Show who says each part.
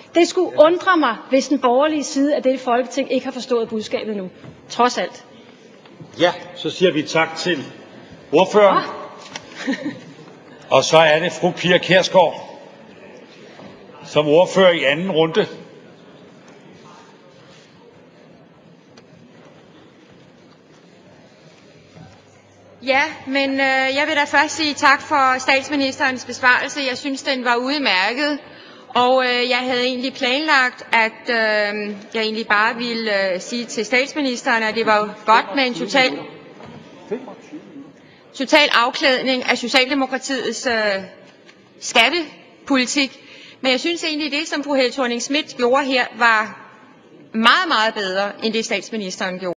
Speaker 1: Det skulle undre mig, hvis den borgerlige side af dette Folketing ikke har forstået budskabet nu. Trods alt.
Speaker 2: Ja, så siger vi tak til ordføreren. Og så er det fru Pia Kjærsgaard som ordfører i anden runde.
Speaker 3: Ja, men jeg vil da først sige tak for statsministerens besvarelse. Jeg synes, den var udmærket. Og jeg havde egentlig planlagt, at jeg egentlig bare ville sige til statsministeren, at det var godt med en total afklædning af Socialdemokratiets skattepolitik. Men jeg synes egentlig, det, som fru Helle Thorning-Schmidt gjorde her, var meget, meget bedre end det, statsministeren gjorde.